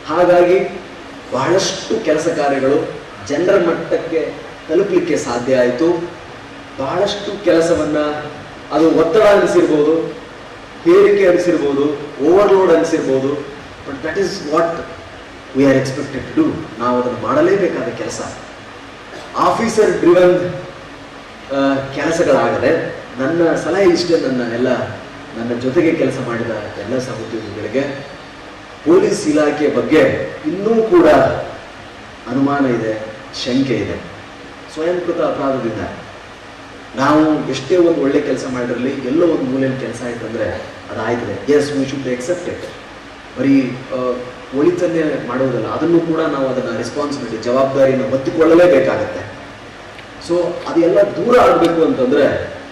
ಹಾಗಾಗಿ ಬಹಳಷ್ಟು ಕೆಲಸ ಕಾರ್ಯಗಳು ಜನರ ಮಟ್ಟಕ್ಕೆ ತಲುಪಲಿಕ್ಕೆ ಸಾಧ್ಯ ಆಯಿತು. ಬಹಳಷ್ಟು ಕೆಲಸವನ್ನು ಅದು ಒತ್ತಡ ಅನಿಸಿರ್ಬೋದು, ಹೇರಿಕೆ ಅನಿಸಿರ್ಬೋದು, ಓವರ್ಲೋಡ್ ಅನಿಸಿರ್ಬೋದು. But that is what we are expected to do. ನಾವು ಅದನ್ನು ಮಾಡಲೇಬೇಕಾದ ಕೆಲಸ. ಆಫೀಸರ್ ಡ್ರಿವನ್ ಕೆಲಸಗಳಾಗದೆ ನನ್ನ ಸಲಹೆ ಇಷ್ಟೇ, ನನ್ನ ಜೊತೆಗೆ ಕೆಲಸ ಮಾಡಿದ ಎಲ್ಲ ಸಹೋದ್ಯೋಗಿಗಳಿಗೆ ಪೊಲೀಸ್ ಇಲಾಖೆ ಬಗ್ಗೆ ಇನ್ನೂ ಕೂಡ ಅನುಮಾನ ಇದೆ, ಶಂಕೆ ಇದೆ. ಸ್ವಯಂಕೃತ ಅಪರಾಧದಿಂದ ನಾವು ಎಷ್ಟೇ ಒಂದು ಒಳ್ಳೆ ಕೆಲಸ ಮಾಡಿರಲಿ, ಎಲ್ಲೋ ಒಂದು ಮೂಲೆಯಲ್ಲಿ ಕೆಲಸ ಆಯ್ತಂದ್ರೆ ಅದಾಯ್ತದೆ. Yes, we should accept it. ಬರೀ ಒಳಿತನ್ನೇ ಮಾಡೋದಲ್ಲ, ಅದನ್ನು ಕೂಡ ನಾವು ಅದನ್ನು ರೆಸ್ಪಾನ್ಸಿಬಿಲಿಟಿ, ಜವಾಬ್ದಾರಿಯನ್ನು ಹೊತ್ತುಕೊಳ್ಳಲೇಬೇಕಾಗತ್ತೆ. ಸೊ ಅದೆಲ್ಲ ದೂರ ಆಗಬೇಕು ಅಂತಂದರೆ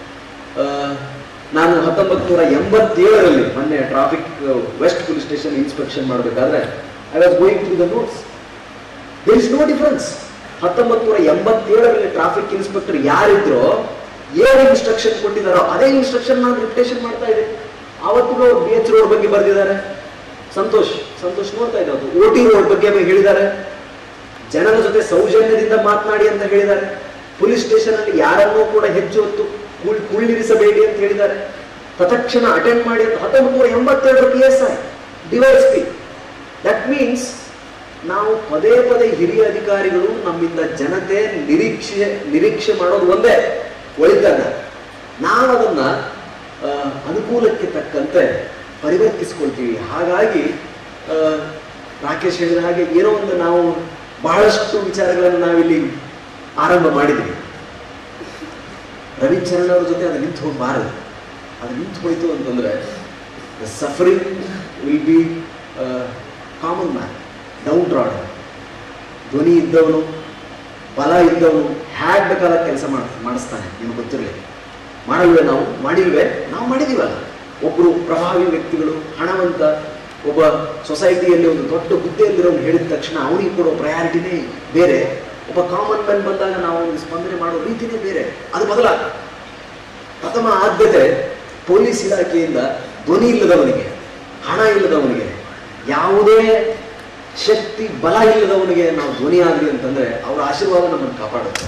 ನಾನು 1987ರಲ್ಲಿ ಮೊನ್ನೆ traffic west police station inspection ಮಾಡಬೇಕಾದ್ರೆ I was going through the notes. There is no difference. 1987ರಲ್ಲಿ ಟ್ರಾಫಿಕ್ ಇನ್ಸ್ಪೆಕ್ಟರ್ ಯಾರಿದ್ರೋ, ಏನು ಇನ್ಸ್ಟ್ರಕ್ಷನ್ ಕೊಟ್ಟಿದ್ದಾರೋ ಅದೇ ಇನ್ಸ್ಟ್ರಕ್ಷನ್ ನಾನು ರಿಪಿಟೇಷನ್ ಮಾಡ್ತಾ ಇದ್ದೆ. ಆವತ್ತಿಗೂ BH ರೋಡ್ ಬಗ್ಗೆ ಬರೆದಿದ್ದಾರೆ. ಸಂತೋಷ್ ನೋಡ್ತಾ ಇದ್ದ, OT ರೋಡ್ ಬಗ್ಗೆ ಹೇಳಿದ್ದಾರೆ. ಜನರ ಜೊತೆ ಸೌಜನ್ಯದಿಂದ ಮಾತನಾಡಿ ಅಂತ ಹೇಳಿದ್ದಾರೆ. ಪೊಲೀಸ್ ಸ್ಟೇಷನ್ ಅಲ್ಲಿ ಯಾರನ್ನೂ ಕೂಡ ಹೆಚ್ಚು ಹೊತ್ತು ಕುಳ್ಳಿರಿಸಬೇಡಿ ಅಂತ ಹೇಳಿದ್ದಾರೆ. ತತ್ಕ್ಷಣ ಅಟೆಂಡ್ ಮಾಡಿ ಅಂತ 1987 PSI DYSP. ದಟ್ ಮೀನ್ಸ್ ನಾವು ಪದೇ ಪದೇ ಹಿರಿಯ ಅಧಿಕಾರಿಗಳು ನಮ್ಮಿಂದ ಜನತೆ ನಿರೀಕ್ಷೆ ಮಾಡೋದು ಒಂದೇ, ಒಳಿತನ್ನ. ನಾವು ಅದನ್ನ ಅನುಕೂಲಕ್ಕೆ ತಕ್ಕಂತೆ ಪರಿವರ್ತಿಸ್ಕೊಳ್ತೀವಿ. ಹಾಗಾಗಿ ರಾಕೇಶ್ ಹೇಳಿದ ಹಾಗೆ ಏನೋ ಒಂದು ನಾವು ಬಹಳಷ್ಟು ವಿಚಾರಗಳನ್ನು ನಾವಿಲ್ಲಿ ಆರಂಭ ಮಾಡಿದ್ವಿ. ರವಿಚರಣ್ ಅವ್ರ ಜೊತೆ ಅದು ನಿಂತು ಹೋಗಬಾರದು. ಅದು ನಿಂತು ಹೋಯಿತು ಅಂತಂದ್ರೆ the suffering will be common man, downtrodden. ಧ್ವನಿ ಇದ್ದವನು, ಬಲ ಇದ್ದವನು ಹ್ಯಾಗ್ ಬೇಕಾದ ಕೆಲಸ ಮಾಡಿಸ್ತಾನೆ. ನಿಮ್ಗೆ ಗೊತ್ತಿರಲಿ. ಮಾಡಲ್ವೇ? ನಾವು ಮಾಡಿದೀವಲ್ಲ. ಒಬ್ಬರು ಪ್ರಭಾವಿ ವ್ಯಕ್ತಿಗಳು, ಹಣವಂತ, ಒಬ್ಬ ಸೊಸೈಟಿಯಲ್ಲಿ ಒಂದು ದೊಡ್ಡ ಹುದ್ದೆಯಲ್ಲಿರೋನು ಹೇಳಿದ ತಕ್ಷಣ ಅವನಿಗೆ ಕೊಡೋ ಪ್ರಯಾರಿಟಿನೇ ಬೇರೆ. ಒಬ್ಬ ಕಾಮನ್ ಮ್ಯಾನ್ ಬಂದಾಗ ನಾವು ಒಂದು ಸ್ಪಂದನೆ ಮಾಡೋ ರೀತಿನೇ ಬೇರೆ. ಅದು ಬದಲಾಗ. ಪ್ರಥಮ ಆದ್ಯತೆ ಪೊಲೀಸ್ ಇಲಾಖೆಯಿಂದ ಧ್ವನಿ ಇಲ್ಲದವನಿಗೆ, ಹಣ ಇಲ್ಲದವನಿಗೆ, ಯಾವುದೇ ಶಕ್ತಿ ಬಲ ಇಲ್ಲದವನಿಗೆ ನಾವು ಧ್ವನಿ ಆಗಲಿ ಅಂತಂದ್ರೆ ಅವರ ಆಶೀರ್ವಾದ ನಮ್ಮನ್ನು ಕಾಪಾಡುತ್ತೆ.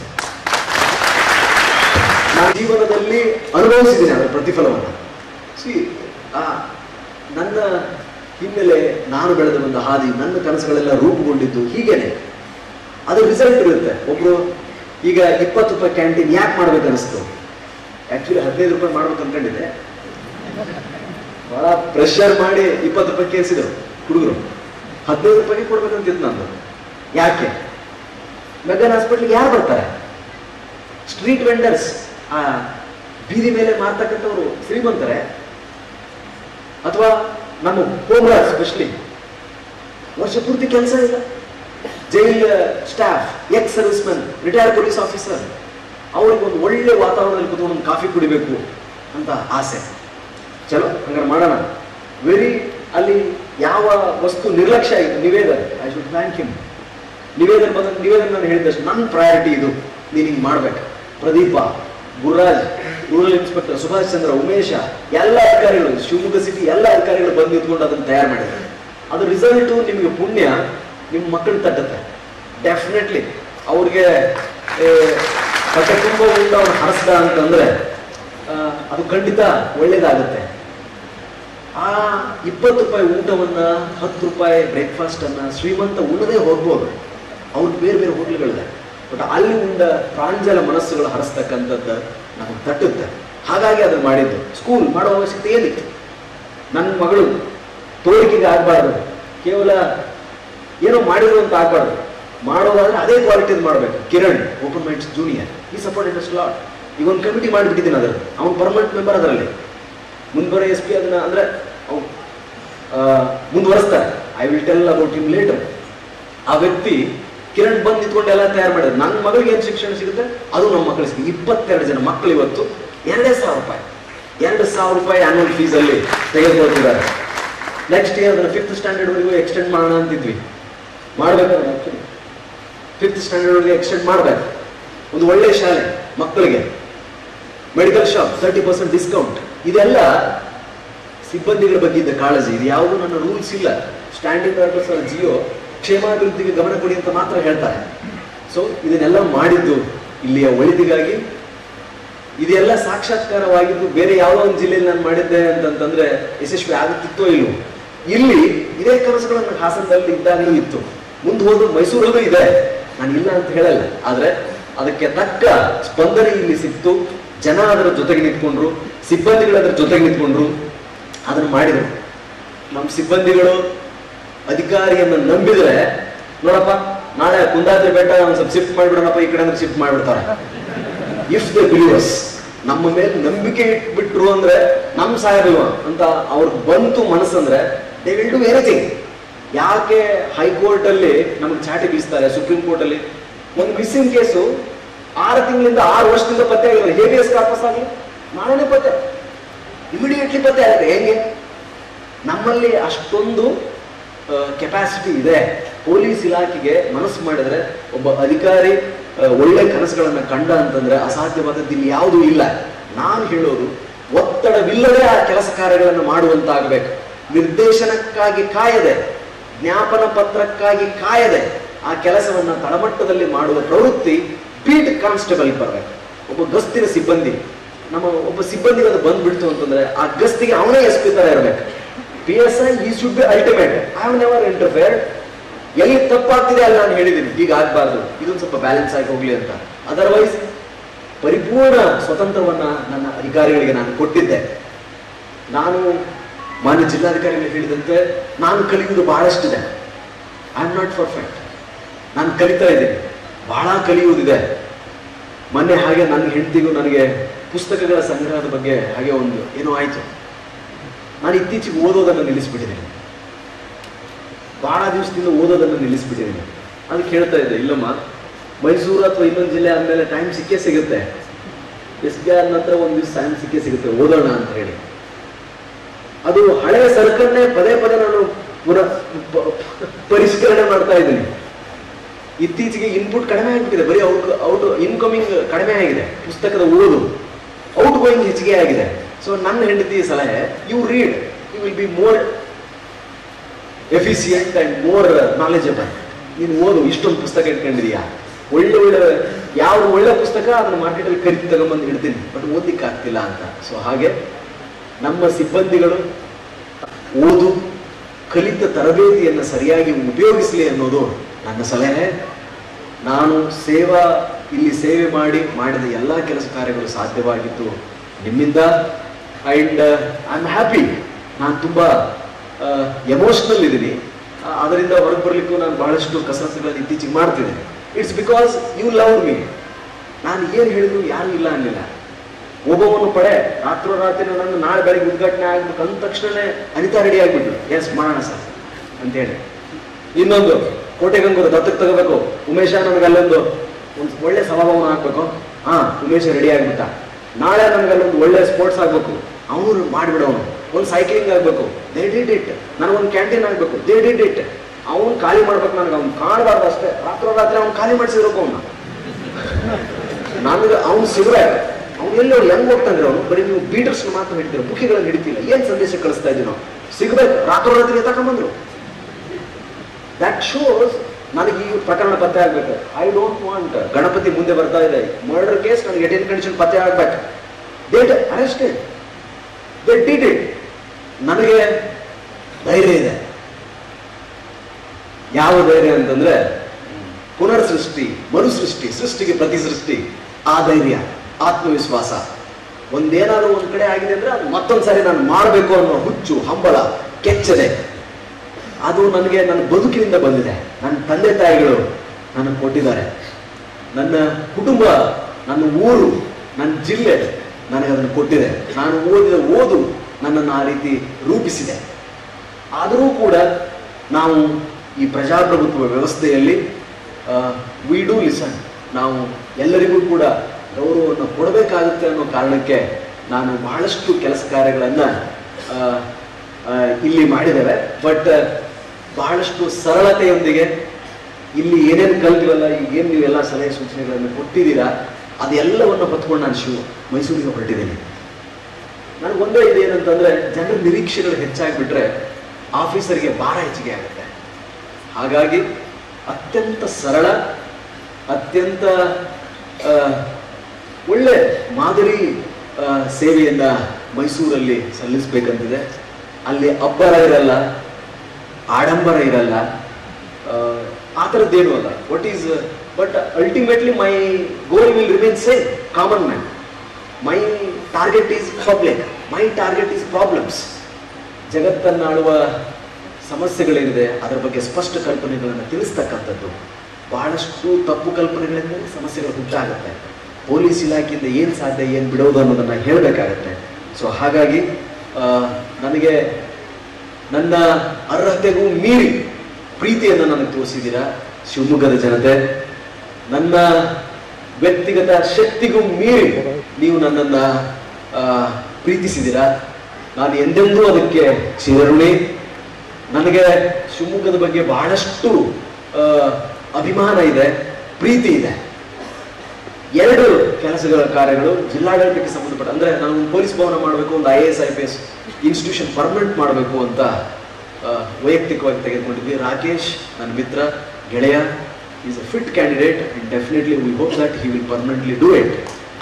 ನಾನು ಜೀವನದಲ್ಲಿ ಅನುಭವಿಸಿದ್ದೀನಿ ಅದರ ಪ್ರತಿಫಲವನ್ನು. ನನ್ನ ಹಿನ್ನೆಲೆ, ನಾನು ಬೆಳೆದ ಒಂದು ಹಾದಿ, ನನ್ನ ಕನಸುಗಳೆಲ್ಲ ರೂಪುಗೊಂಡಿದ್ದು ಹೀಗೇನೆ. ಅದು ರಿಸಲ್ಟ್ ಇರುತ್ತೆ. ಒಬ್ರು ಈಗ 20 ರೂಪಾಯಿ ಕ್ಯಾಂಟೀನ್ ಯಾಕೆ ಮಾಡ್ಬೇಕು ಅನಿಸ್ತು? ಆಕ್ಚುಲಿ 15 ರೂಪಾಯಿ ಮಾಡ್ಬೇಕು ಅನ್ಕೊಂಡಿದ್ದೆ. ಬಹಳ ಪ್ರೆಷರ್ ಮಾಡಿ 20 ರೂಪಾಯಿ ಕೇಳಿಸಿದ್ರು ಹುಡುಗರು. 15 ರೂಪಾಯಿಗೆ ಕೊಡ್ಬೇಕಂತಿತ್ತು ನಂದು. ಯಾಕೆ? ಮೆಗನ್ ಹಾಸ್ಪಿಟ್ಲಿಗೆ ಯಾರು ಬರ್ತಾರೆ? ಸ್ಟ್ರೀಟ್ ವೆಂಡರ್ಸ್, ಆ ಬೀದಿ ಮೇಲೆ ಮಾರ್ತಕ್ಕಂಥವ್ರು ಶ್ರೀಮಂತರೇ? ಅಥವಾ ನಮ್ಮ ಹೋಮ್ಗಾರ್ಡ್ ಸ್ಪೆಷಲಿ ವರ್ಷ ಪೂರ್ತಿ ಕೆಲಸ ಇಲ್ಲ. Jail staff, ex servicemen, retired police officer, ಅವ್ರಿಗೆ ಒಂದು ಒಳ್ಳೆ ವಾತಾವರಣದಲ್ಲಿ ಕೂತ್ಕೊಂಡು ಒಂದು ಕಾಫಿ ಕುಡಿಬೇಕು ಅಂತ ಆಸೆ. ಚಲೋ ಹಂಗಾರೆ ಮಾಡೋಣ. ಅಲ್ಲಿ ಯಾವ ವಸ್ತು ನಿರ್ಲಕ್ಷ್ಯ ಆಯಿತು? Nivedan. I should thank him. Nivedan ನಾನು ಹೇಳಿದಷ್ಟು ನನ್ನ ಪ್ರಯಾರಿಟಿ ಇದು, ನೀನು ಹಿಂಗೆ ಮಾಡ್ಬೇಕು. ಪ್ರದೀಪ, ಗುರುರಾಜ್, ರೂರಲ್ ಇನ್ಸ್ಪೆಕ್ಟರ್ ಸುಭಾಷ್ ಚಂದ್ರ, ಉಮೇಶ, ಎಲ್ಲ ಅಧಿಕಾರಿಗಳು, ಶಿವಮೊಗ್ಗ ಸಿಟಿ ಎಲ್ಲ ಅಧಿಕಾರಿಗಳು ಬಂದು ನಿಂತ್ಕೊಂಡು ಅದನ್ನು ತಯಾರು ಮಾಡಿದ್ದಾರೆ. ಅದು ರಿಸಲ್ಟು ನಿಮಗೆ ಪುಣ್ಯ ನಿಮ್ಮ ಮಕ್ಕಳು ತಟ್ಟುತ್ತೆ. ಡೆಫಿನೆಟ್ಲಿ ಅವ್ರಿಗೆ ಹೊಟ್ಟೆ ತುಂಬ ಊಟ ಅವ್ರು ಹರಿಸ್ದ ಅಂತಂದ್ರೆ ಅದು ಖಂಡಿತ ಒಳ್ಳೇದಾಗುತ್ತೆ. ಆ 20 ರೂಪಾಯಿ ಊಟವನ್ನ, 10 ರೂಪಾಯಿ ಬ್ರೇಕ್ಫಾಸ್ಟ್ ಅನ್ನ ಶ್ರೀಮಂತ ಉಣ್ಣದೇ ಹೋಗ್ಬೋದು. ಅವ್ರಿಗೆ ಬೇರೆ ಬೇರೆ ಹೋಟ್ಲುಗಳಿದೆ. ಬಟ್ ಅಲ್ಲಿ ಉಂಡ ಪ್ರಾಂಜಲ ಮನಸ್ಸುಗಳು ಹರಿಸ್ತಕ್ಕಂಥದ್ದು ನಮಗೆ ತಟ್ಟುತ್ತೆ. ಹಾಗಾಗಿ ಅದನ್ನು ಮಾಡಿದ್ದು. ಸ್ಕೂಲ್ ಮಾಡೋ ಅವಶ್ಯಕತೆ ಏನಿತ್ತು? ನನ್ನ ಮಗಳು ತೋರಿಕೆಗೆ ಆಗಬಾರ್ದು, ಕೇವಲ ಏನೋ ಮಾಡಿದ್ರು ಅಂತ ಆಗಬಾರ್ದು. ಮಾಡೋದಾದ್ರೆ ಅದೇ ಕ್ವಾಲಿಟಿದು ಮಾಡಬೇಕು. ಕಿರಣ್, ಓಪನ್ ಮೈಂಡ್ಸ್ ಜೂನಿಯರ್, ಈ ಸಪೋರ್ಟ್ ಇಂಟ್ರೆಸ್ಟ್ ಲಾಟ್. ಈಗ ಒಂದು ಕಮಿಟಿ ಮಾಡಿಬಿಟ್ಟಿದ್ದೀನಿ ಅದರಲ್ಲಿ. ಅವ್ನು ಪರ್ಮನೆಂಟ್ ಮೆಂಬರ್ ಅದರಲ್ಲಿ. ಮುಂದುವರೆ SP ಅದನ್ನ ಅಂದ್ರೆ ಅವ್ನು ಮುಂದುವರೆಸ್ತಾರೆ. I will tell about him later. ಆ ವ್ಯಕ್ತಿ ಕಿರಣ್ ಬಂದು ನಿಂತ್ಕೊಂಡು ಎಲ್ಲ ತಯಾರು ಮಾಡಿದ್ರು. ನನ್ನ ಮಗಳಿಗೆ ಏನು ಶಿಕ್ಷಣ ಸಿಗುತ್ತೆ ಅದು ನಮ್ಮ ಮಕ್ಕಳಿಗೆ ಸಿಗುತ್ತೆ. 22 ಜನ ಮಕ್ಕಳು ಇವತ್ತು 2,000 ರೂಪಾಯಿ 2,000 ರೂಪಾಯಿ ಆನ್ಯುವಲ್ ಫೀಸಲ್ಲಿ ತೆಗೆದುಕೊಳ್ತಿದ್ದಾರೆ. ನೆಕ್ಸ್ಟ್ ಇಯರ್ ಅದನ್ನು 5th ಸ್ಟ್ಯಾಂಡರ್ಡ್ವರೆಗೂ ಎಕ್ಸ್ಟೆಂಡ್ ಮಾಡೋಣ ಅಂತಿದ್ವಿ. ಮಾಡಬೇಕಾದ್ರೆ ಆ್ಯಕ್ಚುಲಿ 5th ಸ್ಟ್ಯಾಂಡರ್ಡ್ವರೆಗೆ ಎಕ್ಸ್ಟೆಂಡ್ ಮಾಡಬೇಕು. ಒಂದು ಒಳ್ಳೆ ಶಾಲೆ ಮಕ್ಕಳಿಗೆ, ಮೆಡಿಕಲ್ ಶಾಪ್ 30% ಡಿಸ್ಕೌಂಟ್. ಇದೆಲ್ಲ ಸಿಬ್ಬಂದಿಗಳ ಬಗ್ಗೆ ಇದ್ದ ಕಾಳಜಿ. ಇದು ಯಾವುದು ನನ್ನ ರೂಲ್ಸ್ ಇಲ್ಲ. ಸ್ಟ್ಯಾಂಡಿಂಗ್ ಆರ್ಡರ್ಸ್ ಜಿಯೋ ಕ್ಷೇಮಾಭಿವೃದ್ಧಿಗೆ ಗಮನ ಕೊಡಿ ಅಂತ ಮಾತ್ರ ಹೇಳ್ತಾರೆ. ಸೊ ಇದನ್ನೆಲ್ಲ ಮಾಡಿದ್ದು ಇಲ್ಲಿಯ ಒಳಿತಿಗಾಗಿ. ಇದೆಲ್ಲ ಸಾಕ್ಷಾತ್ಕಾರವಾಗಿದ್ದು ಬೇರೆ ಯಾವುದೋ ಒಂದು ಜಿಲ್ಲೆಯಲ್ಲಿ ನಾನು ಮಾಡಿದ್ದೆ ಅಂತಂತಂದ್ರೆ ಯಶಸ್ವಿ ಆಗುತ್ತಿತ್ತೋ ಇಲ್ಲವೋ. ಇಲ್ಲಿ ಇದೇ ಕನಸುಗಳನ್ನು ಹಾಸನದಲ್ಲಿ ಇದ್ದಾಗಲೂ ಇತ್ತು, ಮುಂದೆ ಹೋದ್ರು ಮೈಸೂರಲ್ಲೂ ಇದೆ, ನಾನು ಇಲ್ಲ ಅಂತ ಹೇಳಲ್ಲ. ಆದ್ರೆ ಅದಕ್ಕೆ ತಕ್ಕ ಸ್ಪಂದನೆ ಇಲ್ಲಿ ಸಿಕ್ತು. ಜನ ಅದರ ಜೊತೆಗೆ ನಿಂತ್ಕೊಂಡ್ರು, ಸಿಬ್ಬಂದಿಗಳು ಅದರ ಜೊತೆಗೆ ನಿಂತ್ಕೊಂಡ್ರು, ಅದನ್ನು ಮಾಡಿದ್ರು. ನಮ್ಮ ಸಿಬ್ಬಂದಿಗಳು ಅಧಿಕಾರಿಯನ್ನು ನಂಬಿದ್ರೆ ನೋಡಪ್ಪ ನಾಳೆ ಕುಂದಾದ್ರಿ ಬೆಟ್ಟ ಒಂದು ಸ್ವಲ್ಪ ಶಿಫ್ಟ್ ಮಾಡಿಬಿಡೋಣಪ್ಪ ಈ ಕಡೆ ಅಂದ್ರೆ ಶಿಫ್ಟ್ ಮಾಡಿಬಿಡ್ತಾರೆ. ಇಫ್ ದ ಬಿಲೀವರ್ಸ್ ನಮ್ಮ ಮೇಲೆ ನಂಬಿಕೆ ಇಟ್ಬಿಟ್ರು ಅಂದ್ರೆ ನಮ್ ಸಾಯಲ್ವ ಅಂತ ಅವ್ರಿಗೆ ಬಂತು ಮನಸ್ಸಂದ್ರೆ ದೇ ವಿಲ್ ಡು ಎನಿಥಿಂಗ್. ಯಾಕೆ ಹೈಕೋರ್ಟ್ ಅಲ್ಲಿ ನಮಗೆ ಚಾಟಿ ಬೀಸ್ತಾರೆ, ಸುಪ್ರೀಂ ಕೋರ್ಟ್ ಅಲ್ಲಿ ಒಂದು ಮಿಸ್ಸಿಂಗ್ ಕೇಸು 6 ತಿಂಗಳಿಂದ 6 ವರ್ಷದಿಂದ ಪತ್ತೆ ಆಗಿಲ್ಲ, ಹೇಬಿಯಸ್ ಕಾರ್ಪಸ್ ಆಗಲಿ ನಾಳೆನೇ ಪತ್ತೆ, ಇಮಿಡಿಯೇಟ್ಲಿ ಪತ್ತೆ ಆಗುತ್ತೆ. ಹೆಂಗೆ? ನಮ್ಮಲ್ಲಿ ಅಷ್ಟೊಂದು ಕೆಪಾಸಿಟಿ ಇದೆ. ಪೊಲೀಸ್ ಇಲಾಖೆಗೆ ಮನಸ್ಸು ಮಾಡಿದ್ರೆ ಒಬ್ಬ ಅಧಿಕಾರಿ ಒಳ್ಳೆ ಕನಸುಗಳನ್ನ ಕಂಡ ಅಂತಂದ್ರೆ ಅಸಾಧ್ಯವಾದದ್ದು ಇಲ್ಲಿ ಯಾವುದೂ ಇಲ್ಲ. ನಾನು ಹೇಳೋದು ಒತ್ತಡವಿಲ್ಲದೆ ಆ ಕೆಲಸ ಕಾರ್ಯಗಳನ್ನು ಮಾಡುವಂತಾಗಬೇಕು. ನಿರ್ದೇಶನಕ್ಕಾಗಿ ಕಾಯದೆ, ಜ್ಞಾಪನ ಪತ್ರಕ್ಕಾಗಿ ಕಾಯದೆ ಆ ಕೆಲಸವನ್ನ ತಳಮಟ್ಟದಲ್ಲಿ ಮಾಡುವ ಪ್ರವೃತ್ತಿ ಬೀಟ್ ಕಾನ್ಸ್ಟೇಬಲ್ ಬರಬೇಕು. ಒಬ್ಬ ಗಸ್ತಿನ ಸಿಬ್ಬಂದಿ, ನಮ್ಮ ಒಬ್ಬ ಸಿಬ್ಬಂದಿಗೆ ಅದು ಬಂದ್ಬಿಡ್ತು ಅಂತಂದ್ರೆ ಆ ಗಸ್ತಿಗೆ ಅವನೇ SP ತರ ಇರಬೇಕು. PSI he should be ultimate. I have never interfered. ಎಲ್ಲಿ ತಪ್ಪಾಗ್ತಿದೆ ಅಲ್ಲಿ ನಾನು ಹೇಳಿದ್ದೀನಿ ಈಗ ಆಗ್ಬಾರ್ದು, ಇದೊಂದು ಸ್ವಲ್ಪ ಬ್ಯಾಲೆನ್ಸ್ ಆಗಿ ಹೋಗ್ಲಿ ಅಂತ. ಅದರ್ವೈಸ್ ಪರಿಪೂರ್ಣ ಸ್ವತಂತ್ರವನ್ನ ನನ್ನ ಅಧಿಕಾರಿಗಳಿಗೆ ನಾನು ಕೊಟ್ಟಿದ್ದೆ. ನಾನು ಮಾನ್ಯ ಜಿಲ್ಲಾಧಿಕಾರಿಗಳು ಹೇಳಿದಂತೆ ನಾನು ಕಲಿಯುವುದು ಬಹಳಷ್ಟಿದೆ. I am not perfect. ನಾನು ಕಲಿತಾ ಇದ್ದೀನಿ, ಬಹಳ ಕಲಿಯುವುದಿದೆ. ಮೊನ್ನೆ ಹಾಗೆ ನನ್ನ ಹೆಂಡತಿಗೂ ನನಗೆ ಪುಸ್ತಕಗಳ ಸಂಗ್ರಹದ ಬಗ್ಗೆ ಹಾಗೆ ಒಂದು ಏನೋ ಆಯ್ತು. ನಾನು ಇತ್ತೀಚೆಗೆ ಓದೋದನ್ನು ನಿಲ್ಲಿಸ್ಬಿಟ್ಟಿದ್ದೀನಿ, ಬಹಳ ದಿವಸದಿಂದ ಓದೋದನ್ನು ನಿಲ್ಲಿಸ್ಬಿಟ್ಟಿದ್ದೀನಿ. ಅದಕ್ಕೆ ಹೇಳ್ತಾ ಇದ್ದೆ, ಇಲ್ಲಮ್ಮ ಮೈಸೂರು ಅಥವಾ ಇನ್ನೊಂದು ಜಿಲ್ಲೆ ಆದಮೇಲೆ ಟೈಮ್ ಸಿಕ್ಕೇ ಸಿಗುತ್ತೆ, SB ಆದ ನಂತರ ಒಂದು ದಿವಸ ಟೈಮ್ ಸಿಕ್ಕೇ ಸಿಗುತ್ತೆ, ಓದೋಣ ಅಂತ ಹೇಳಿ. ಅದು ಹಳೆಯ ಸರಕನ್ನೇ ಪದೇ ಪದೇ ನಾನು ಪುನಃ ಪರಿಷ್ಕರಣೆ ಮಾಡ್ತಾ ಇದ್ದೀನಿ. ಇತ್ತೀಚೆಗೆ ಇನ್ಪುಟ್ ಕಡಿಮೆ ಆಗಿಬಿಟ್ಟಿದೆ, ಬರೀ ಔಟ್ ಇನ್ಕಮಿಂಗ್ ಕಡಿಮೆ ಆಗಿದೆ, ಪುಸ್ತಕದ ಓದು ಔಟ್ ಗೋಯಿಂಗ್ ಹೆಚ್ಚಿಗೆ ಆಗಿದೆ. ಸೊ ನನ್ನ ಹೆಂಡತಿ ಸಲಹೆ, you read, you will be more efficient and more knowledgeable. ನೀನು ಓದು, ಇಷ್ಟೊಂದು ಪುಸ್ತಕ ಇಟ್ಕೊಂಡಿದೀಯಾ, ಒಳ್ಳೆ ಒಳ್ಳೆ ಯಾವ್ದು ಒಳ್ಳೆ ಪುಸ್ತಕ ಅದನ್ನು ಮಾರ್ಕೆಟಲ್ಲಿ ಖರೀದಿ ತಗೊಂಡ್ಬಂದು ಇಡ್ತೀನಿ, ಬಟ್ ಓದಲಿಕ್ಕೆ ಆಗ್ತಿಲ್ಲ ಅಂತ. ಸೊ ಹಾಗೆ ನಮ್ಮ ಸಿಬ್ಬಂದಿಗಳು ಓದು ಕಲಿತ ತರಬೇತಿಯನ್ನು ಸರಿಯಾಗಿ ಉಪಯೋಗಿಸಲಿ ಅನ್ನೋದು ನನ್ನ ಸಲಹೆ. ನಾನು ಇಲ್ಲಿ ಸೇವೆ ಮಾಡಿದ ಎಲ್ಲ ಕೆಲಸ ಕಾರ್ಯಗಳು ಸಾಧ್ಯವಾಗಿತ್ತು ನಿಮ್ಮಿಂದ. And I am happy. ನಾನು ತುಂಬಾ ಎಮೋಷನಲ್ ಇದ್ದೀನಿ. ಅದರಿಂದ ಹೊರಗೆ ಬರಲಿಕ್ಕೂ ನಾನು ಬಹಳಷ್ಟು ಕಸರತ್ತುಗಳನ್ನು ಇತ್ತೀಚೆಗೆ ಮಾಡ್ತಿದ್ದೀನಿ. It's because you love me. ನಾನು ಏನು ಹೇಳಿದ್ರು ಯಾರು ಇಲ್ಲ ಅನ್ನಲಿಲ್ಲ. ಒಬ್ಬವನ್ನು ಪಡೆ ರಾತ್ರೋರಾತ್ರಿ ನನ್ನ ನಾಳೆ ಬೆಳಗ್ಗೆ ಉದ್ಘಾಟನೆ ಆಗ್ಬೇಕು ಅಂದ ತಕ್ಷಣನೇ ಅನಿತಾ ರೆಡಿ ಆಗ್ಬಿಟ್ರು, ಎಸ್ ಮಾಡೋಣ ಸರ್ ಅಂತೇಳಿ. ಇನ್ನೊಂದು ಕೋಟೆಗಂಗೂರು ದತ್ತಕ್ಕೆ ತಗೋಬೇಕು, ಉಮೇಶ ನನಗೆ ಅಲ್ಲೊಂದು ಒಳ್ಳೆ ಸಭಾಭವನ ಹಾಕ್ಬೇಕು, ಉಮೇಶ ರೆಡಿ ಆಗ್ಬಿಟ್ಟ. ನಾಳೆ ನನಗೆ ಅಲ್ಲೊಂದು ಒಳ್ಳೆ ಸ್ಪೋರ್ಟ್ಸ್ ಆಗ್ಬೇಕು, ಅವನು ಮಾಡಿಬಿಡೋನು. ಒಂದು ಸೈಕ್ಲಿಂಗ್ ಆಗ್ಬೇಕು, ದೇ ಡಿಡ್ ಇಟ್. ನನಗೊಂದು ಕ್ಯಾಂಟೀನ್ ಆಗ್ಬೇಕು, ದೇ ಡಿಡ್ ಇಟ್. ಅವನು ಖಾಲಿ ಮಾಡ್ಬೇಕು, ನನಗೆ ಅವ್ನು ಕಾಣಬಾರ್ದು ಅಷ್ಟೇ. ರಾತ್ರೋರಾತ್ರಿ ಅವ್ನು ಖಾಲಿ ಮಾಡಿಸಿರ್ಬೇಕು ಅವನ್ನ. ನನಗೆ ಅವ್ನು ಸಿಗ್ಬೇಕು. ಅವ್ನು ಎಲ್ಲಿ ಹೆಂಗ್ ಹೋಗ್ತಾನೆ ಅವನು, ಬರೀ ನೀವು ಬೀಟರ್ಸ್ ಮಾತ್ರ ಹಿಡಿತೀರ, ಬುಕ್ಕಿಗಳನ್ನು ಹಿಡಿತಿಲ್ಲ. ಏನ್ ಸಂದೇಶ ಕಳಿಸ್ತಾ ಇದ್ದೀವಿ ನಾವು? ಸಿಗ್ಬೇಕು, ರಾತ್ರೋರಾತ್ರಿ ತಗೊಂಡ್ಬಂದ್ರು. ದಟ್ ಶೋಸ್ ನನಗೆ ಈ ಪ್ರಕರಣ ಪತ್ತೆ ಆಗ್ಬೇಕು. ಐ ಡೋಂಟ್ ವಾಂಟ್ ಗಣಪತಿ ಮುಂದೆ ಬರ್ತಾ ಇದೆ, ಮರ್ಡರ್ ಕೇಸ್, ನನಗೆ 18 ಕಂಡೀಷನ್ ಪತ್ತೆ ಆಗ್ಬೇಕು. They'd arrested, they did it. ನನಗೆ ಧೈರ್ಯ ಇದೆ. ಯಾವ ಧೈರ್ಯ ಅಂತಂದ್ರೆ ಪುನರ್ ಸೃಷ್ಟಿ, ಮರು ಸೃಷ್ಟಿ, ಸೃಷ್ಟಿಗೆ ಪ್ರತಿ ಸೃಷ್ಟಿ. ಆ ಧೈರ್ಯ, ಆತ್ಮವಿಶ್ವಾಸ. ಒಂದೇನಾದ್ರೂ ಒಂದ್ ಕಡೆ ಆಗಿದೆ ಅಂದ್ರೆ ಅದು ಮತ್ತೊಂದ್ಸಾರಿ ನಾನು ಮಾಡಬೇಕು ಅನ್ನೋ ಹುಚ್ಚು, ಹಂಬಲ, ಕೆಚ್ಚದೆ, ಅದು ನನಗೆ ನನ್ನ ಬದುಕಿನಿಂದ ಬಂದಿದೆ. ನನ್ನ ತಂದೆ ತಾಯಿಗಳು ನನಗೆ ಕೊಟ್ಟಿದ್ದಾರೆ. ನನ್ನ ಕುಟುಂಬ, ನನ್ನ ಊರು, ನನ್ನ ಜಿಲ್ಲೆ ನನಗೆ ಅದನ್ನು ಕೊಟ್ಟಿದೆ. ನಾನು ಓದಿದ ಓದು ನನ್ನನ್ನು ಆ ರೀತಿ ರೂಪಿಸಿದೆ. ಆದರೂ ಕೂಡ ನಾವು ಈ ಪ್ರಜಾಪ್ರಭುತ್ವ ವ್ಯವಸ್ಥೆಯಲ್ಲಿ ವಿ ಡೂ ಲಿಸನ್. ನಾವು ಎಲ್ಲರಿಗೂ ಕೂಡ ಗೌರವವನ್ನು ಕೊಡಬೇಕಾಗುತ್ತೆ ಅನ್ನೋ ಕಾರಣಕ್ಕೆ ನಾನು ಬಹಳಷ್ಟು ಕೆಲಸ ಕಾರ್ಯಗಳನ್ನು ಇಲ್ಲಿ ಮಾಡಿದ್ದೇವೆ. ಬಟ್ ಬಹಳಷ್ಟು ಸರಳತೆಯೊಂದಿಗೆ ಇಲ್ಲಿ ಏನೇನು ಕಲ್ತಿವಲ್ಲ, ಈಗೇನು ನೀವೆಲ್ಲ ಸಲಹೆ ಸೂಚನೆಗಳನ್ನು ಕೊಟ್ಟಿದ್ದೀರಾ, ಅದೆಲ್ಲವನ್ನು ಹೊತ್ಕೊಂಡು ನಾನು ಮೈಸೂರಿಗೆ ಹೊರಟಿದ್ದೀನಿ. ನನಗೆ ಒಂದೇ ಇದೆ ಏನಂತಂದ್ರೆ, ಜನರ ನಿರೀಕ್ಷೆಗಳು ಹೆಚ್ಚಾಗಿಬಿಟ್ರೆ ಆಫೀಸರ್ಗೆ ಭಾರ ಹೆಚ್ಚಿಗೆ ಆಗುತ್ತೆ. ಹಾಗಾಗಿ ಅತ್ಯಂತ ಸರಳ, ಅತ್ಯಂತ ಒಳ್ಳೆ ಮಾದರಿ ಸೇವೆಯನ್ನ ಮೈಸೂರಲ್ಲಿ ಸಲ್ಲಿಸಬೇಕಂತಿದೆ. ಅಲ್ಲಿ ಅಬ್ಬರ ಇರಲ್ಲ, ಆಡಂಬರ ಇರಲ್ಲ, ಆ ಥರದ್ದೇನು ಅಲ್ಲ. But ultimately my goal will remain same, common man. My target is public, my target is problems. ಜಗತ್ತನ್ನಾಳುವ ಸಮಸ್ಯೆಗಳೇನಿದೆ ಅದರ ಬಗ್ಗೆ ಸ್ಪಷ್ಟ ಕಲ್ಪನೆಗಳನ್ನು ತಿಳಿಸ್ತಕ್ಕಂಥದ್ದು. ಬಹಳಷ್ಟು ತಪ್ಪು ಕಲ್ಪನೆಗಳಿಂದ ಸಮಸ್ಯೆಗಳು ಹುಟ್ಟಾಗುತ್ತೆ. ಪೊಲೀಸ್ ಇಲಾಖೆಯಿಂದ ಏನು ಸಾಧ್ಯ, ಏನು ಬಿಡೋದು ಅನ್ನೋದನ್ನು ಹೇಳಬೇಕಾಗತ್ತೆ. ಸೊ ಹಾಗಾಗಿ ನನಗೆ ನನ್ನ ಅರ್ಹತೆಗೂ ಮೀರಿ ಪ್ರೀತಿಯನ್ನು ನನಗೆ ತೋರಿಸಿದ್ದೀರಾ ಶಿವಮೊಗ್ಗದ ಜನತೆ. ನನ್ನ ವ್ಯಕ್ತಿಗತ ಶಕ್ತಿಗೂ ಮೀರಿ ನೀವು ನನ್ನನ್ನು ಪ್ರೀತಿಸಿದ್ದೀರಾ. ನಾನು ಎಂದೆಂದೂ ಅದಕ್ಕೆ ಚಿರಋಣಿ. ನನಗೆ ಶಿವಮೊಗ್ಗದ ಬಗ್ಗೆ ಬಹಳಷ್ಟು ಅಭಿಮಾನ ಇದೆ, ಪ್ರೀತಿ ಇದೆ. 2 ಕೆಲಸಗಳ ಕಾರ್ಯಗಳು ಜಿಲ್ಲಾಡಳಿತಕ್ಕೆ ಸಂಬಂಧಪಟ್ಟ, ಅಂದರೆ ನಾನು ಒಂದು ಪೊಲೀಸ್ ಭವನ ಮಾಡಬೇಕು, ಒಂದು IAS IPS ಇನ್ಸ್ಟಿಟ್ಯೂಷನ್ ಪರ್ಮನೆಂಟ್ ಮಾಡಬೇಕು ಅಂತ ವೈಯಕ್ತಿಕವಾಗಿ ತೆಗೆದುಕೊಂಡಿದ್ವಿ. ರಾಕೇಶ್ ನನ್ನ ಮಿತ್ರ, ಗೆಳೆಯ, is a fit candidate and definitely we hope that he will permanently do it.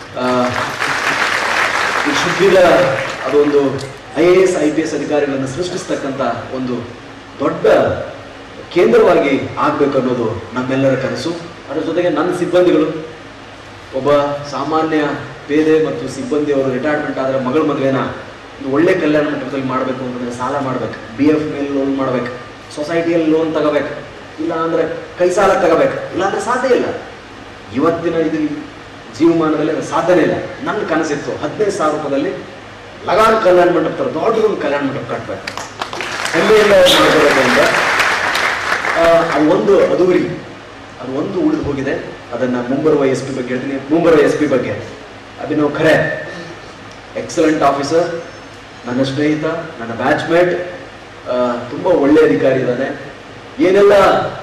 ಈ ಶುದ್ಧಿರ ಅದೊಂದು IAS IPS ಅಧಿಕಾರಿಗಳನ್ನು ಸೃಷ್ಟಿಸ್ತಕ್ಕಂಥ ಒಂದು ದೊಡ್ಡ ಕೇಂದ್ರವಾಗಿ ಆಗಬೇಕು ಅನ್ನೋದು ನಮ್ಮೆಲ್ಲರ ಕನಸು. ಅದರ ಜೊತೆಗೆ ನನ್ನ ಸಿಬ್ಬಂದಿಗಳು, ಒಬ್ಬ ಸಾಮಾನ್ಯ ಪೇದೆ ಮತ್ತು ಸಿಬ್ಬಂದಿಯವರು ರಿಟೈರ್ಮೆಂಟ್ ಆದರೆ ಮಗಳ ಮದುವೆನ ಒಂದು ಒಳ್ಳೆ ಕಲ್ಯಾಣ ಮಂಟಪದಲ್ಲಿ ಮಾಡಬೇಕು ಅಂತಂದರೆ ಸಾಲ ಮಾಡಬೇಕು, BF ಮೇಲೆ ಲೋನ್ ಮಾಡಬೇಕು, ಸೊಸೈಟಿಯಲ್ಲಿ ಲೋನ್ ತಗೋಬೇಕು, ಇಲ್ಲ ಅಂದರೆ ಕೈ ಸಾಲ ತಗೋಬೇಕು, ಇಲ್ಲಾಂದರೆ ಸಾಧ್ಯ ಇಲ್ಲ. ಇವತ್ತಿನ ಇದು ಜೀವಮಾನದಲ್ಲಿ ಅದು ಸಾಧ್ಯನೇ ಇಲ್ಲ. ನನ್ನ ಕನಸಿತ್ತು 15,000 ರೂಪಾಯಿದಲ್ಲಿ ಲಗಾನ್ ಕಲ್ಯಾಣ ಮಂಟಪ ಥರ ದೊಡ್ಡದೊಂದು ಕಲ್ಯಾಣ ಮಂಟಪ ಕಟ್ಟಬೇಕು, ಹೆಮ್ಮೆಯಿಂದ ಮಾಡಬೇಕು ಅಂತ. ಅದು ಒಂದು ಅದುವರಿ, ಅದು ಒಂದು ಉಳಿದು ಹೋಗಿದೆ. ಅದನ್ನು ಮುಂಬರುವ SP ಬಗ್ಗೆ ಹೇಳ್ತೀನಿ. ಮುಂಬರುವ SP ಬಗ್ಗೆ ಅಭಿನವ್ ಖರೆ, ಎಕ್ಸಲೆಂಟ್ ಆಫೀಸರ್, ನನ್ನ ಸ್ನೇಹಿತ, ನನ್ನ ಬ್ಯಾಚ್ಮೇಟ್, ತುಂಬ ಒಳ್ಳೆ ಅಧಿಕಾರಿ ಇದ್ದಾನೆ. ಏನೆಲ್ಲ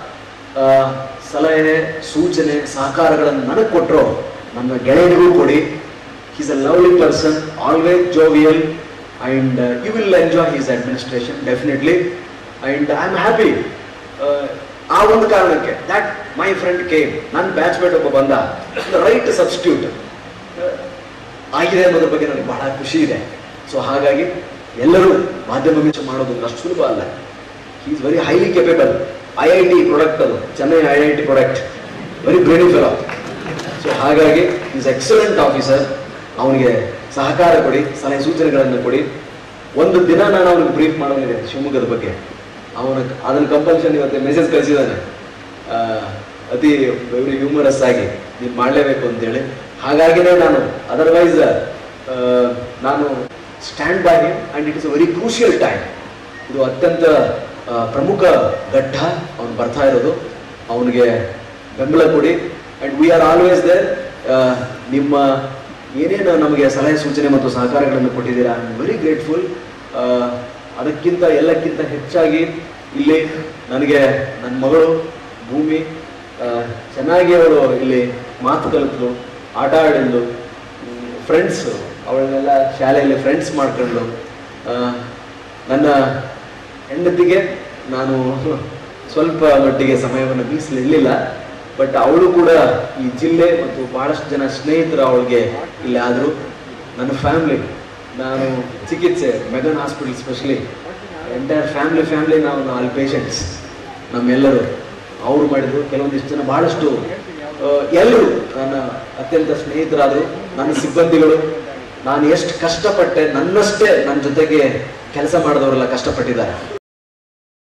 ಸಲಹೆ, ಸೂಚನೆ, ಸಹಕಾರಗಳನ್ನು ನನಗೆ ಕೊಟ್ಟರು ನನ್ನ ಗೆಳೆಯನಿಗೂ ಕೊಡಿ. Is a lovely person, always jovial, and you will enjoy his administration definitely. And I am happy. ಆ ಒಂದು ಕಾರಣಕ್ಕೆ ದ್ಯಾಟ್ ಮೈ ಫ್ರೆಂಡ್ ಕೇಮ್, ನನ್ನ ಬ್ಯಾಚ್ಮೇಟ್ ಒಬ್ಬ ಬಂದ, ರೈಟ್ ಸಬ್ಸ್ಟಿಟ್ಯೂಟ್ ಆಗಿದೆ ಅನ್ನೋದ್ರ ಬಗ್ಗೆ ನನಗೆ ಬಹಳ ಖುಷಿ ಇದೆ. ಸೊ ಹಾಗಾಗಿ ಎಲ್ಲರೂ ಮಾಧ್ಯಮ ಮಿಂಚು ಮಾಡೋದು ಅಷ್ಟು ಸುಲಭ ಅಲ್ಲ. He is very highly capable. IIT product, ಅದು Chennai IIT product, very brainy fellow. So ಹಾಗಾಗಿ ಈಸ್ ಎಕ್ಸಲೆಂಟ್ ಆಫೀಸರ್. ಅವನಿಗೆ ಸಹಕಾರ ಕೊಡಿ, ಸಲಹೆ ಸೂಚನೆಗಳನ್ನು ಕೊಡಿ. ಒಂದು ದಿನ ನಾನು ಅವನಿಗೆ ಬ್ರೀಫ್ ಮಾಡೋನಿದೆ ಶಿವಮೊಗ್ಗದ ಬಗ್ಗೆ. ಅದನ್ನು ಕಂಪಲ್ಷನ್ ಇವತ್ತು ಮೆಸೇಜ್ ಕಳಿಸಿದ್ದಾನೆ, ಅತಿ ವೆರಿ ಹ್ಯೂಮರಸ್ ಆಗಿ ನೀವು ಮಾಡಲೇಬೇಕು ಅಂತೇಳಿ. ಹಾಗಾಗಿನೇ ನಾನು ಅದರ್ವೈಸ್ ನಾನು stand by him and it is a very crucial time. ಇದು ಅತ್ಯಂತ ಪ್ರಮುಖ ಘಟ್ಟ ಅವನು ಬರ್ತಾ ಇರೋದು. ಅವನಿಗೆ ಬೆಂಬಲ ಕೊಡಿ and we are always there. ನಿಮ್ಮ ಏನೇನು ನಮಗೆ ಸಲಹೆ ಸೂಚನೆ ಮತ್ತು ಸಹಕಾರಗಳನ್ನು ಕೊಟ್ಟಿದ್ದೀರಾ, ಐ ಆಮ್ ವೆರಿ ಗ್ರೇಟ್ಫುಲ್. ಅದಕ್ಕಿಂತ ಎಲ್ಲಕ್ಕಿಂತ ಹೆಚ್ಚಾಗಿ ಇಲ್ಲಿ ನನಗೆ ನನ್ನ ಮಗಳು ಭೂಮಿ ಚೆನ್ನಾಗಿ ಅವಳು ಇಲ್ಲಿ ಮಾತು ಕಲಿತಳು, ಆಟ ಆಡಿದ್ಲು, ಫ್ರೆಂಡ್ಸು ಅವಳನ್ನೆಲ್ಲ ಶಾಲೆಯಲ್ಲಿ ಫ್ರೆಂಡ್ಸ್ ಮಾಡ್ಕೊಂಡ್ಳು. ನನ್ನ ಹೆಂಡತಿಗೆ ನಾನು ಸ್ವಲ್ಪ ಮಟ್ಟಿಗೆ ಸಮಯವನ್ನು ಮೀಸಲಿಡಲಿಲ್ಲ, ಬಟ್ ಅವಳು ಕೂಡ ಈ ಜಿಲ್ಲೆ ಮತ್ತು ಭಾಳಷ್ಟು ಜನ ಸ್ನೇಹಿತರು ಅವಳಿಗೆ ಇಲ್ಲಿ ಆದರು. ನನ್ನ ಫ್ಯಾಮ್ಲಿ, ನಾನು ಚಿಕಿತ್ಸೆ McGann hospital specially entire family ನಾವು 4 ಪೇಷಂಟ್ಸ್ ನಮ್ಮೆಲ್ಲರೂ ಅವರು ಮಾಡಿದ್ರು. ಕೆಲವೊಂದಿಷ್ಟು ಜನ ಭಾಳಷ್ಟು ಎಲ್ಲರೂ ನನ್ನ ಅತ್ಯಂತ ಸ್ನೇಹಿತರಾದರು. ನನ್ನ ಸಿಬ್ಬಂದಿಗಳು, ನಾನು ಎಷ್ಟು ಕಷ್ಟಪಟ್ಟೆ, ನನ್ನಷ್ಟೇ ನನ್ನ ಜೊತೆಗೆ ಕೆಲಸ ಮಾಡಿದವರೆಲ್ಲ ಕಷ್ಟಪಟ್ಟಿದ್ದಾರೆ.